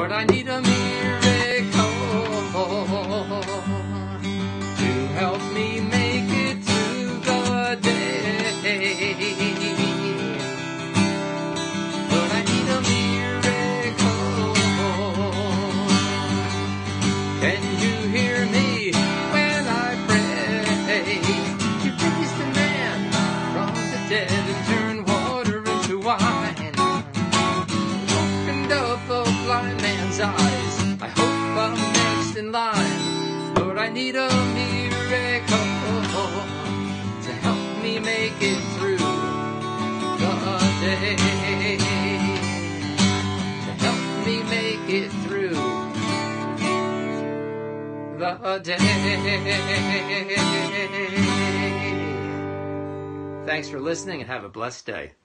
Lord, I need a miracle to help me make it through the day. Lord, I need a miracle. Can you hear me when I pray? You raised a man from the dead and turned water into wine. Opened up a blind man's eyes. I hope I'm next in line. Lord, I need a miracle to help me make it through the day. To help me make it through the day. Thanks for listening and have a blessed day.